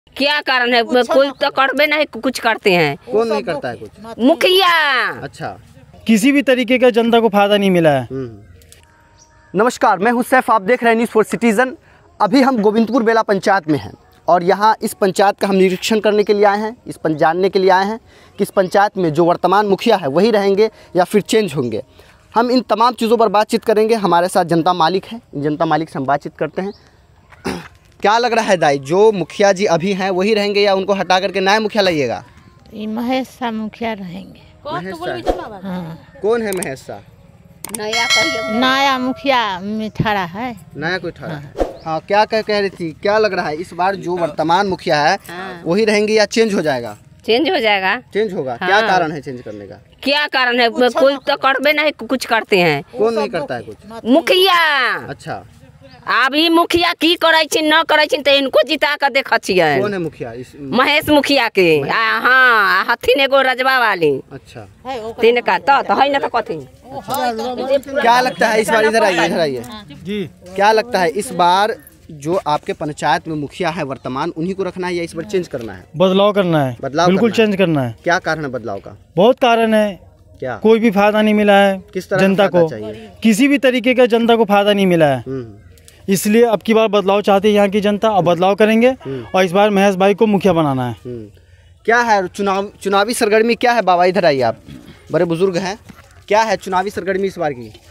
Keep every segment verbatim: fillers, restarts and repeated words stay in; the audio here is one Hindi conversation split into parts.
क्या कारण है? कोई तो करबे नहीं, कुछ करते हैं। कौन नहीं करता है कुछ? मुखिया। अच्छा, किसी भी तरीके का जनता को फायदा नहीं मिला है। नमस्कार, मैं हूं सैफ, आप देख रहे हैं न्यूज़ फॉर सिटीज़न। अभी हम गोविंदपुर बेला पंचायत में हैं और यहाँ इस पंचायत का हम निरीक्षण करने के लिए आए हैं, इस पर जानने के लिए आए हैं कि इस पंचायत में जो वर्तमान मुखिया है वही रहेंगे या फिर चेंज होंगे। हम इन तमाम चीज़ों पर बातचीत करेंगे। हमारे साथ जनता मालिक है, जनता मालिक से हम बातचीत करते हैं। क्या लग रहा है दाई, जो मुखिया जी अभी हैं वही रहेंगे या उनको हटा करके नया मुखिया लाइएगा? महेश शाह मुखिया रहेंगे। महेश शाह? हाँ। कौन है महेश शाह? नया कहिए। नया मुखिया में ठहरा है। नया कोई ठहरा है? हाँ, क्या कह कह रही थी, क्या लग रहा है इस बार जो वर्तमान मुखिया है हाँ। वही रहेंगे या चेंज हो जाएगा? चेंज हो जाएगा। चेंज होगा। हाँ। क्या कारण है चेंज करने का? क्या कारण है? कोई तो करबे नहीं, कुछ करते हैं। कौन नहीं करता है कुछ? मुखिया। अच्छा, अभी मुखिया की करे छी न करे छी तो इनको जिता कर देख छियै। कौन है मुखिया? इस महेश मुखिया के। आ, हाँ, हथिन एगो रजवा वाली। अच्छा, तीन का तो तो है ना, तो कथी। क्या लगता है इस बार, इधर आइए इधर आइए जी, क्या लगता है इस बार जो आपके पंचायत में मुखिया है वर्तमान, उन्हीं को रखना है या इस बार चेंज करना है? बदलाव करना है। बदलाव बिल्कुल करना है। चेंज करना है। क्या कारण है बदलाव का? बहुत कारण है। क्या? कोई भी फायदा नहीं मिला है किस तरह जनता का को, फायदा चाहिए? किसी भी तरीके का जनता को फायदा नहीं मिला है। हम्म, इसलिए अब की बार बदलाव चाहती है यहाँ की जनता, और बदलाव करेंगे। और इस बार महेश भाई को मुखिया बनाना है। हम्म। क्या है चुनाव चुनावी सरगर्मी क्या है? बाबा इधर आइए, आप बड़े बुजुर्ग हैं। क्या है चुनावी सरगर्मी इस बार की?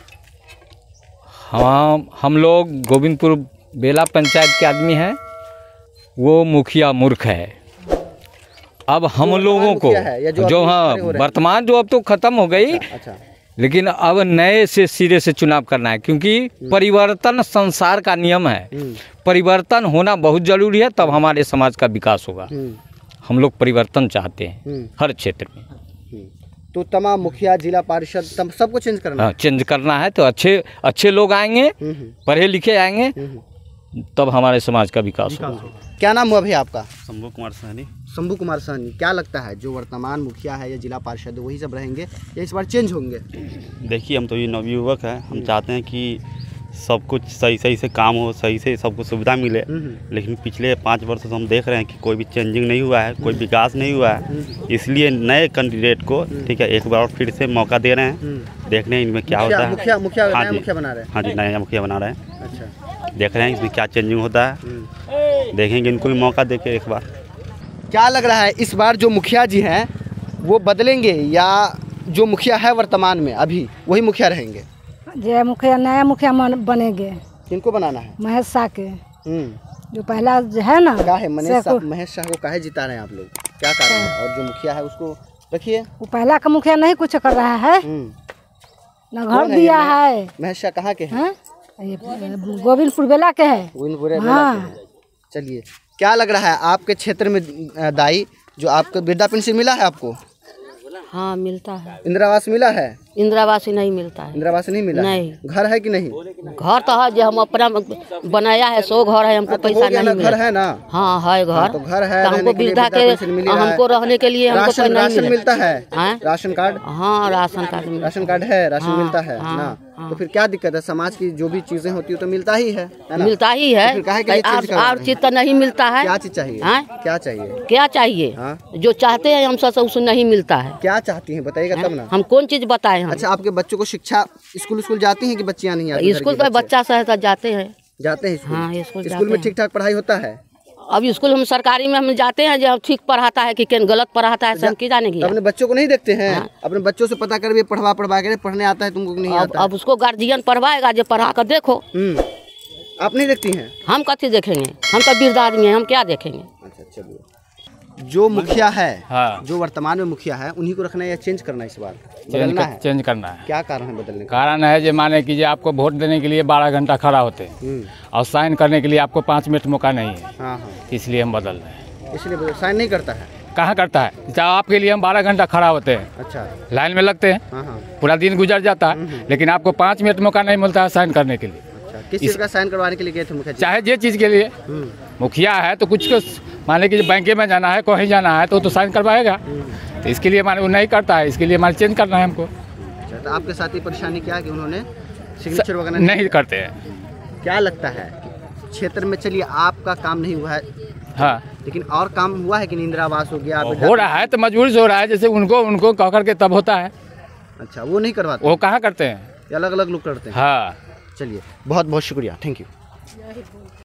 हम हम लोग गोविंदपुर बेला पंचायत के आदमी हैं, वो मुखिया मूर्ख है। अब हम लोगों को जो, जो हाँ वर्तमान जो अब तो खत्म हो गई। अच्छा, अच्छा। लेकिन अब नए से सिरे से चुनाव करना है, क्योंकि परिवर्तन संसार का नियम है। परिवर्तन होना बहुत जरूरी है, तब हमारे समाज का विकास होगा। हम लोग परिवर्तन चाहते हैं हर क्षेत्र में। तो तमाम मुखिया, जिला पार्षद, तम सबको चेंज करना है? चेंज करना है तो अच्छे अच्छे लोग आएंगे, पढ़े लिखे आएंगे, तब हमारे समाज का विकास होगा। क्या नाम हुआ भैया आपका? शंभू कुमार सहनी। शंभू कुमार सहनी। क्या लगता है जो वर्तमान मुखिया है या जिला पार्षद वही सब रहेंगे या इस बार चेंज होंगे? देखिए, हम तो ये नवयुवक हैं, हम चाहते हैं कि सब कुछ सही सही से काम हो, सही से सबको सुविधा मिले। लेकिन पिछले पाँच वर्ष से हम देख रहे हैं कि कोई भी चेंजिंग नहीं हुआ है, कोई विकास नहीं हुआ है। इसलिए नए कैंडिडेट को ठीक है एक बार फिर से मौका दे रहे हैं, देख रहे हैं इनमें क्या होता है। मुखिया मुखिया हाँ नया जी, मुखिया बना रहे हैं। हाँ जी, नया मुखिया बना रहे हैं। अच्छा, देख रहे हैं इसमें क्या चेंजिंग होता है, देखेंगे इनको भी मौका दे के एक बार। क्या लग रहा है इस बार जो मुखिया जी हैं वो बदलेंगे या जो मुखिया है वर्तमान में अभी वही मुखिया रहेंगे? जो मुखिया नया मुखिया बनेंगे। किनको बनाना है? महेश शाह के। हम्म जो पहला जो है ना, क्या है महेश शाह? महेश शाह को काहे जिता रहे हैं आप लोग, क्या कारण है? और जो मुखिया है उसको रखिए। वो पहला का मुखिया नहीं कुछ कर रहा है, न घर दिया है। महेश शाह कहाँ के हैं? ये गोविंदपुर बेला के है। गोविंदपुर बेला के हैं। चलिए, क्या लग रहा है आपके क्षेत्र में दाई, जो आपको वृद्धा पेंशन मिला है आपको? हाँ, मिलता है। इंदिरा आवास मिला है? इंदिरा आवास नहीं मिलता है। इंदिरा आवास नहीं मिला? नहीं। घर है कि नहीं? घर तो है, जो हम अपना बनाया है सो घर है, हमको पैसा नहीं मिला। घर है ना? हाँ है घर। तो घर है, तो हमको वृद्धा के हमको रहने के लिए हमको राशन, राशन मिलता है? Ration card? हाँ, राशन कार्ड राशन कार्ड है, राशन मिलता है ना? तो फिर क्या दिक्कत है? समाज की जो भी चीजें होती है तो मिलता ही है, है ना? मिलता ही है। और चीज तो नहीं मिलता है। क्या चीज चाहिए? क्या चाहिए? क्या चाहिए? जो चाहते हैं हम सब उससे नहीं मिलता है। क्या चाहती हैं बताइएगा तब ना। हम कौन चीज बताए? अच्छा, आपके बच्चों को शिक्षा स्कूल स्कूल जाती हैं कि बच्चियां नहीं आती? स्कूल तो बच्चा सहित जाते हैं। जाते हैं स्कूल? हाँ, स्कूल स्कूल में ठीक ठाक पढ़ाई होता है? अब स्कूल हम सरकारी में हम जाते हैं, जो ठीक पढ़ाता है कि केन गलत पढ़ाता है, हम की जाने की। अपने बच्चों को नहीं देखते हैं? अपने बच्चों से पता कर भी पढ़वा पढ़वा के पढ़ने आता है, तुमको नहीं आता? अब उसको गार्जियन पढ़वाएगा, जो पढ़ा कर देखो। आप नहीं देखती हैं? हम कथी देखेंगे, हम तो वृद्ध आदमी हैं, हम क्या देखेंगे। अच्छा, चलिए, जो मुखिया है, हाँ, जो वर्तमान में मुखिया है उन्हीं को रखना है या चेंज करना है इस बार? चेंज कर, चेंज करना है। क्या कारण है बदलने का? कारण है जो माने कि आपको वोट देने के लिए बारह घंटा खड़ा होते हैं और साइन करने के लिए आपको पाँच मिनट मौका नहीं है। हाँ हाँ, इसलिए हम बदल रहे हैं। इसलिए साइन नहीं करता है? कहाँ करता है? चाहे आपके लिए हम बारह घंटा खड़ा होते हैं। अच्छा, लाइन में लगते हैं। हाँ हाँ, पूरा दिन गुजर जाता है, लेकिन आपको पाँच मिनट मौका नहीं मिलता है साइन करने के लिए। अच्छा, किस चीज़ का साइन करवाने के लिए गए थे मुखिया जी? चाहे जे चीज़ के लिए। मुखिया है तो कुछ को माने कि बैंक में जाना है, कहीं जाना है तो तो साइन करवाएगा। तो इसके लिए माने वो नहीं करता है, इसके लिए माने चेंज करना है हमको। अच्छा, तो आपके साथ ही परेशानी क्या है कि उन्होंने सिग्नेचर वगैरह नहीं करते हैं? क्या लगता है क्षेत्र में? चलिए, आपका काम नहीं हुआ है, हाँ, लेकिन और काम हुआ है कि नहीं? इंदिरा आवास हो गया, हो रहा है तो मजबूरी से हो रहा है। जैसे उनको उनको कह करके तब होता है, अच्छा वो नहीं करवाते, वो कहाँ करते हैं, अलग अलग लोग करते हैं। हाँ। चलिए बहुत बहुत शुक्रिया, थैंक यू।